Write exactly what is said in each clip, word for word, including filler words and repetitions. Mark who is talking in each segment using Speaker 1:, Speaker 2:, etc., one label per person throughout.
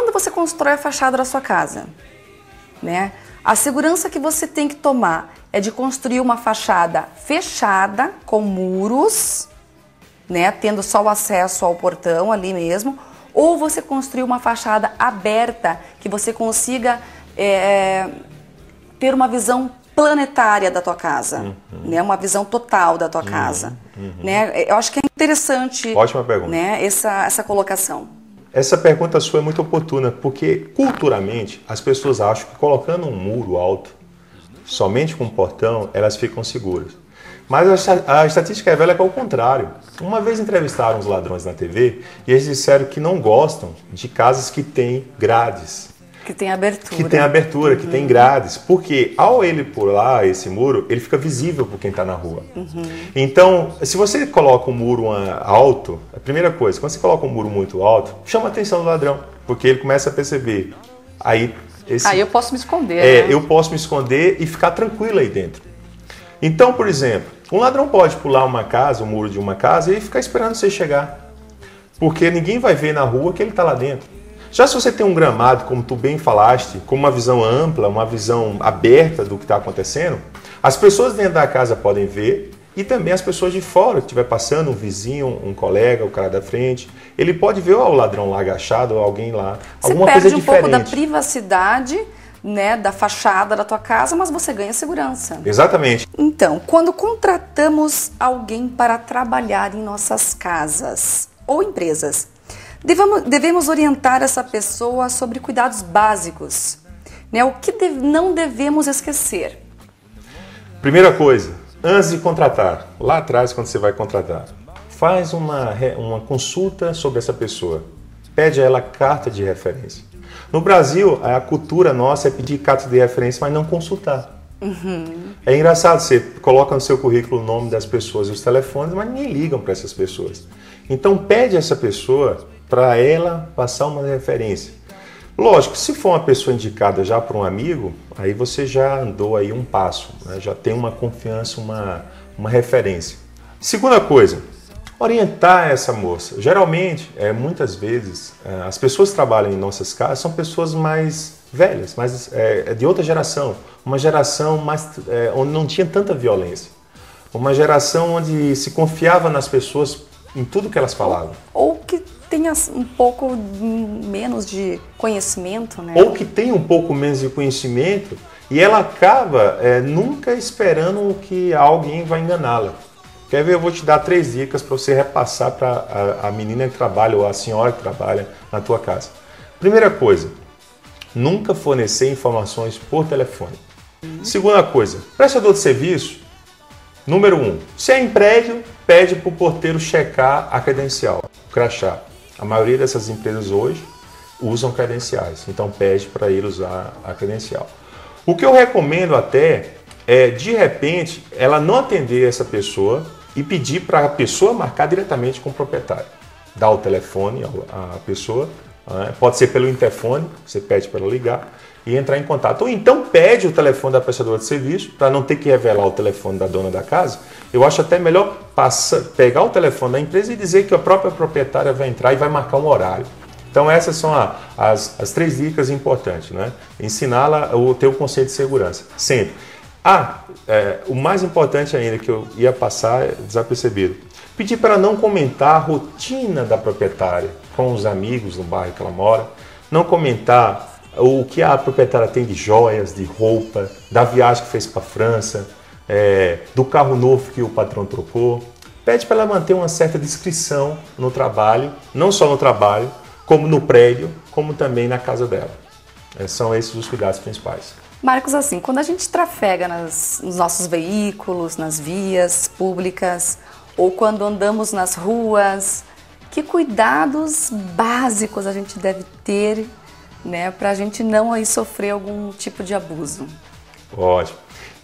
Speaker 1: quando você constrói a fachada da sua casa, né, a segurança que você tem que tomar é de construir uma fachada fechada, com muros, né, tendo só o acesso ao portão ali mesmo, ou você construir uma fachada aberta, que você consiga é, ter uma visão planetária da tua casa, uhum. né, uma visão total da tua uhum. casa. Uhum. Né? Eu acho que é interessante.
Speaker 2: Ótima pergunta.
Speaker 1: Né, essa, essa colocação.
Speaker 2: Essa pergunta sua é muito oportuna, porque culturalmente as pessoas acham que colocando um muro alto, somente com um portão, elas ficam seguras. Mas a, a estatística revela que é o contrário. Uma vez entrevistaram os ladrões na T V e eles disseram que não gostam de casas que têm grades.
Speaker 1: Que tem abertura.
Speaker 2: Que tem abertura, uhum. que tem grades. Porque ao ele pular esse muro, ele fica visível para quem está na rua. Uhum. Então, se você coloca um muro alto, a primeira coisa, quando você coloca um muro muito alto, chama a atenção do ladrão. Porque ele começa a perceber. Aí, esse,
Speaker 1: aí eu posso me esconder.
Speaker 2: É,
Speaker 1: né?
Speaker 2: eu posso me esconder e ficar tranquilo aí dentro. Então, por exemplo, um ladrão pode pular uma casa, o muro de uma casa e ficar esperando você chegar. Porque ninguém vai ver na rua que ele está lá dentro. Já se você tem um gramado, como tu bem falaste, com uma visão ampla, uma visão aberta do que está acontecendo, as pessoas dentro da casa podem ver e também as pessoas de fora, que estiver passando, um vizinho, um colega, o cara da frente, ele pode ver ó, o ladrão lá agachado, ou alguém lá,
Speaker 1: você
Speaker 2: alguma
Speaker 1: coisa
Speaker 2: coisa
Speaker 1: diferente. Você perde um pouco da privacidade, né, da fachada da tua casa, mas você ganha segurança.
Speaker 2: Exatamente.
Speaker 1: Então, quando contratamos alguém para trabalhar em nossas casas ou empresas, devemos, devemos orientar essa pessoa sobre cuidados básicos, né, o que deve, não devemos esquecer.
Speaker 2: Primeira coisa, antes de contratar, lá atrás quando você vai contratar, faz uma, uma consulta sobre essa pessoa, pede a ela carta de referência. No Brasil, a cultura nossa é pedir carta de referência, mas não consultar. Uhum. É engraçado, você coloca no seu currículo o nome das pessoas e os telefones, mas ninguém liga para essas pessoas. Então pede a essa pessoa para ela passar uma referência. Lógico, se for uma pessoa indicada já por um amigo, aí você já andou aí um passo, né? Já tem uma confiança, uma, uma referência. Segunda coisa, orientar essa moça. Geralmente, é, muitas vezes, é, as pessoas que trabalham em nossas casas são pessoas mais velhas, mais, é, de outra geração. Uma geração mais, é, onde não tinha tanta violência. Uma geração onde se confiava nas pessoas em tudo que elas falavam.
Speaker 1: Ou, ou que tenha um pouco menos de conhecimento, né?
Speaker 2: Ou que tenha um pouco menos de conhecimento e ela acaba é, nunca esperando que alguém vai enganá-la. Quer ver? Eu vou te dar três dicas para você repassar para a, a menina que trabalha ou a senhora que trabalha na tua casa. Primeira coisa, nunca fornecer informações por telefone. Uhum. Segunda coisa, prestador de serviço, número um, se é em prédio, pede para o porteiro checar a credencial, o crachá. A maioria dessas empresas hoje usam credenciais, então pede para ele usar a credencial. O que eu recomendo até é, de repente, ela não atender essa pessoa e pedir para a pessoa marcar diretamente com o proprietário. Dá o telefone à pessoa, né? Pode ser pelo interfone, você pede para ela ligar e entrar em contato. Ou então pede o telefone da prestadora de serviço, para não ter que revelar o telefone da dona da casa. Eu acho até melhor passar, pegar o telefone da empresa e dizer que a própria proprietária vai entrar e vai marcar um horário. Então essas são a, as, as três dicas importantes, né? Ensiná-la o teu conceito de segurança, sempre. Ah, é, o mais importante ainda que eu ia passar desapercebido, pedir para ela não comentar a rotina da proprietária com os amigos no bairro que ela mora, não comentar o que a proprietária tem de joias, de roupa, da viagem que fez para a França, é, do carro novo que o patrão trocou. Pede para ela manter uma certa discrição no trabalho, não só no trabalho, como no prédio, como também na casa dela. É, são esses os cuidados principais.
Speaker 1: Marcos, assim, quando a gente trafega nas, nos nossos veículos, nas vias públicas, ou quando andamos nas ruas, que cuidados básicos a gente deve ter, né, para a gente não aí sofrer algum tipo de abuso?
Speaker 2: Ótimo.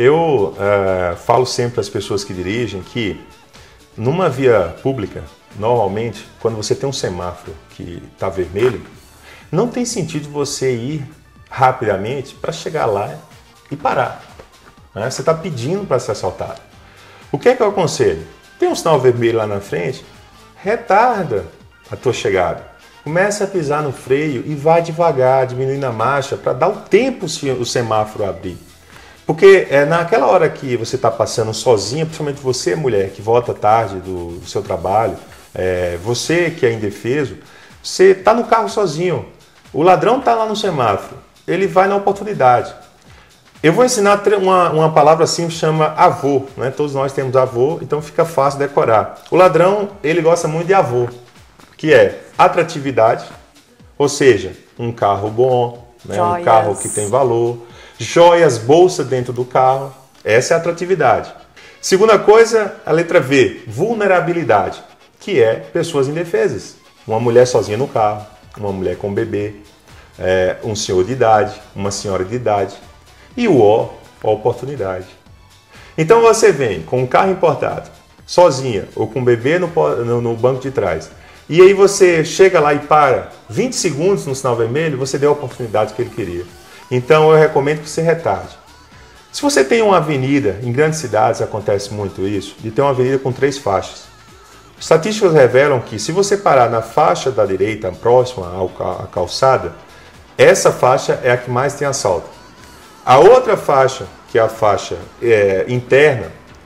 Speaker 2: Eu uh, falo sempre às pessoas que dirigem que numa via pública, normalmente, quando você tem um semáforo que está vermelho, não tem sentido você ir rapidamente para chegar lá e parar. Né? Você está pedindo para ser assaltado. O que é que eu aconselho? Tem um sinal vermelho lá na frente, retarda a tua chegada. Começa a pisar no freio e vai devagar, diminuindo a marcha, para dar o tempo o semáforo abrir. Porque é naquela hora que você está passando sozinha, principalmente você, mulher, que volta tarde do, do seu trabalho, é, você que é indefeso, você está no carro sozinho, o ladrão está lá no semáforo, ele vai na oportunidade. Eu vou ensinar uma, uma palavra assim que chama avô, né? Todos nós temos avô, então fica fácil decorar. O ladrão, ele gosta muito de avô, que é atratividade, ou seja, um carro bom, né? Um carro que tem valor, joias, bolsa dentro do carro, essa é a atratividade. Segunda coisa, a letra V, vulnerabilidade, que é pessoas indefesas. Uma mulher sozinha no carro, uma mulher com bebê, é, um senhor de idade, uma senhora de idade. E o O, oportunidade. Então você vem com um carro importado, sozinha ou com um bebê no, no, no banco de trás, e aí você chega lá e para vinte segundos no sinal vermelho, você deu a oportunidade que ele queria. Então eu recomendo que você retarde. Se você tem uma avenida, em grandes cidades acontece muito isso, de ter uma avenida com três faixas. Estatísticas revelam que se você parar na faixa da direita, próxima à calçada, essa faixa é a que mais tem assalto. A outra faixa, que é a faixa é, interna,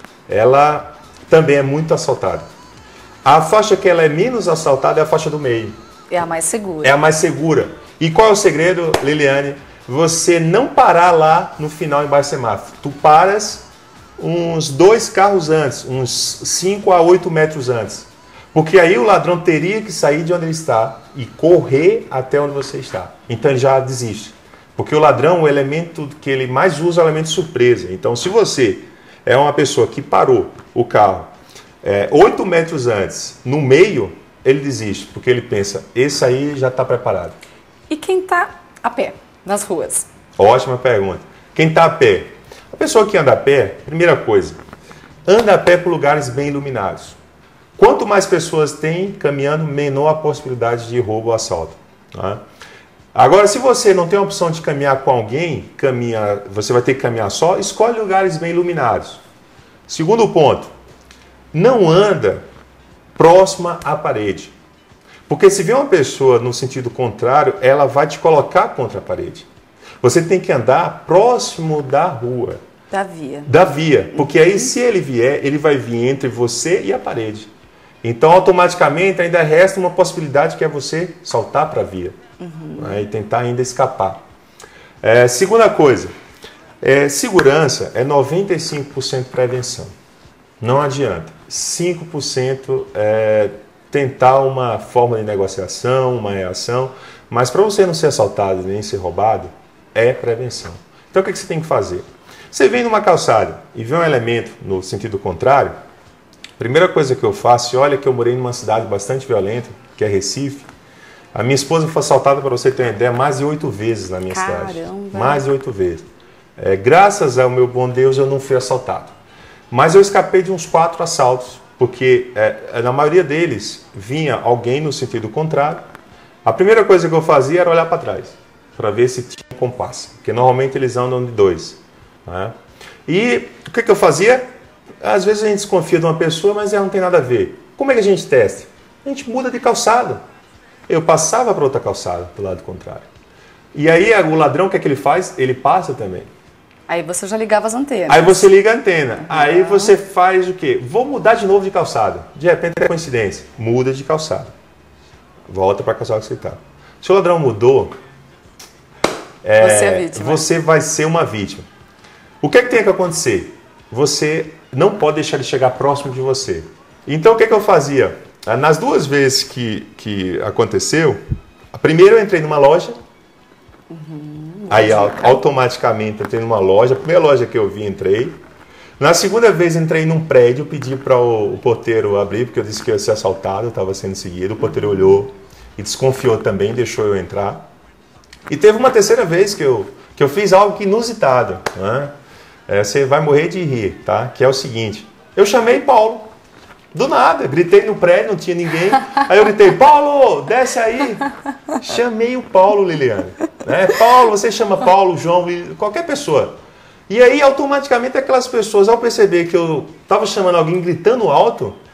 Speaker 2: ela também é muito assaltada. A faixa que ela é menos assaltada é a faixa do meio.
Speaker 1: É a mais segura.
Speaker 2: É a mais segura. E qual é o segredo, Liliane? Você não parar lá no final embaixo do semáforo. Tu paras uns dois carros antes, uns cinco a oito metros antes. Porque aí o ladrão teria que sair de onde ele está e correr até onde você está. Então ele já desiste. Porque o ladrão, o elemento que ele mais usa é o elemento surpresa. Então, se você é uma pessoa que parou o carro é, oito metros antes, no meio, ele desiste. Porque ele pensa, esse aí já está preparado.
Speaker 1: E quem está a pé nas ruas?
Speaker 2: Ótima pergunta. Quem está a pé? A pessoa que anda a pé, primeira coisa, anda a pé por lugares bem iluminados. Quanto mais pessoas tem caminhando, menor a possibilidade de roubo ou assalto. Tá? Agora, se você não tem a opção de caminhar com alguém, caminha, você vai ter que caminhar só, escolhe lugares bem iluminados. Segundo ponto, não anda próxima à parede. Porque se vier uma pessoa no sentido contrário, ela vai te colocar contra a parede. Você tem que andar próximo da rua.
Speaker 1: Da via.
Speaker 2: Da via. Porque aí, se ele vier, ele vai vir entre você e a parede. Então, automaticamente, ainda resta uma possibilidade que é você saltar para a via. Uhum. Né, e tentar ainda escapar. É, segunda coisa, é, segurança é noventa e cinco por cento prevenção. Não adianta. cinco por cento é tentar uma forma de negociação, uma reação, mas para você não ser assaltado nem ser roubado, é prevenção. Então o que você tem que fazer? Você vem numa calçada e vê um elemento no sentido contrário, a primeira coisa que eu faço, olha que eu morei numa cidade bastante violenta, que é Recife. A minha esposa foi assaltada, para você ter uma ideia, mais de oito vezes na minha
Speaker 1: Caramba.
Speaker 2: cidade. Mais de oito vezes. É, graças ao meu bom Deus, eu não fui assaltado. Mas eu escapei de uns quatro assaltos, porque é, na maioria deles vinha alguém no sentido contrário. A primeira coisa que eu fazia era olhar para trás, para ver se tinha compasso, porque normalmente eles andam de dois. Né? E o que, que eu fazia? Às vezes a gente desconfia de uma pessoa, mas ela não tem nada a ver. Como é que a gente testa? A gente muda de calçada. Eu passava para outra calçada, do lado contrário. E aí o ladrão, o que é que ele faz? Ele passa também.
Speaker 1: Aí você já ligava as antenas.
Speaker 2: Aí você liga a antena.
Speaker 1: Uhum.
Speaker 2: Aí você faz o quê? Vou mudar de novo de calçada. De repente é coincidência. Muda de calçada. Volta para a calçada que você está. Se o ladrão mudou, é,
Speaker 1: você é vítima.
Speaker 2: Você vai ser uma vítima. O que é que tem que acontecer? Você não pode deixar ele chegar próximo de você. Então o que é que eu fazia? Nas duas vezes que, que aconteceu, a primeira eu entrei numa loja, uhum, aí automaticamente entrei numa loja, a primeira loja que eu vi, entrei. Na segunda vez entrei num prédio, pedi para o, o porteiro abrir, porque eu disse que eu ia ser assaltado, eu estava sendo seguido, o porteiro olhou e desconfiou também, deixou eu entrar. E teve uma terceira vez que eu, que eu fiz algo que inusitado, né? É, você vai morrer de rir, tá? Que é o seguinte, eu chamei Paulo. Do nada, gritei no prédio, não tinha ninguém. Aí eu gritei, Paulo, desce aí. Chamei o Paulo, Liliane. Né? Paulo, você chama Paulo, João, qualquer pessoa. E aí, automaticamente, aquelas pessoas, ao perceber que eu estava chamando alguém gritando alto,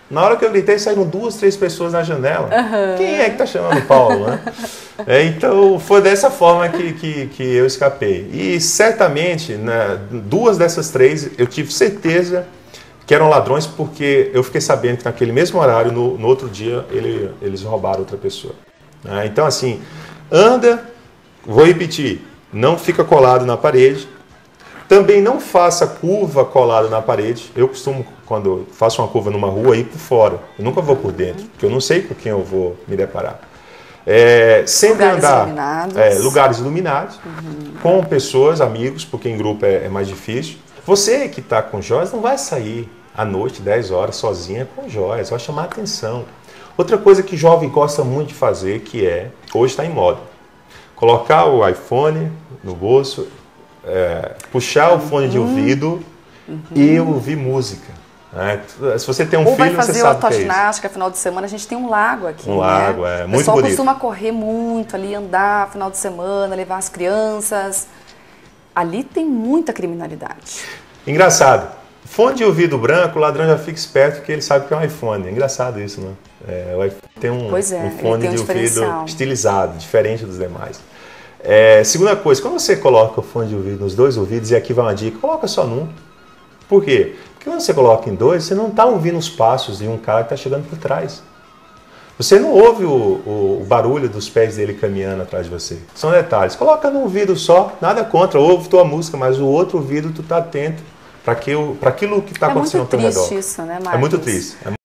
Speaker 2: Na hora que eu gritei, saíram duas, três pessoas na janela. Uhum. Quem é que tá chamando o Paulo, né? É, então, foi dessa forma que, que, que eu escapei. E certamente, né, duas dessas três, eu tive certeza que eram ladrões, porque eu fiquei sabendo que naquele mesmo horário, no, no outro dia, ele, eles roubaram outra pessoa. Né? Então, assim, anda, vou repetir, não fica colado na parede. Também não faça curva colado na parede. Eu costumo, quando faço uma curva numa rua, ir por fora. Eu nunca vou por dentro, porque eu não sei com quem eu vou me deparar. É, sempre lugares andar iluminados. É, lugares iluminados, uhum. com pessoas, amigos, porque em grupo é, é mais difícil. Você que está com joias não vai sair à noite, dez horas, sozinha com joias. Vai chamar atenção. Outra coisa que jovem gosta muito de fazer, que é, hoje está em moda, colocar o iPhone no bolso, É, puxar o fone de ouvido uhum. e ouvir música. Né? Se você tem um
Speaker 1: Ou
Speaker 2: filho,
Speaker 1: vai fazer
Speaker 2: você sabe o que é isso.
Speaker 1: ginástica, final de semana, a gente tem um lago aqui.
Speaker 2: Um
Speaker 1: né?
Speaker 2: lago, é muito bonito.
Speaker 1: O pessoal costuma correr muito ali, andar final de semana, levar as crianças. Ali tem muita criminalidade.
Speaker 2: Engraçado. Fone de ouvido branco, o ladrão já fica esperto porque ele sabe que é um iPhone. É engraçado isso, né? É, o iPhone tem um,
Speaker 1: pois é,
Speaker 2: um fone
Speaker 1: um
Speaker 2: de ouvido estilizado, diferente dos demais. É, segunda coisa, quando você coloca o fone de ouvido nos dois ouvidos, e aqui vai uma dica, coloca só num. Por quê? Porque quando você coloca em dois, você não está ouvindo os passos de um cara que está chegando por trás. Você não ouve o, o, o barulho dos pés dele caminhando atrás de você. São detalhes. Coloca num ouvido só, nada contra, ouve tua música, mas o outro ouvido tu está atento para aquilo que está acontecendo ao teu redor.
Speaker 1: É muito triste isso, né, Marcos?
Speaker 2: É muito triste. É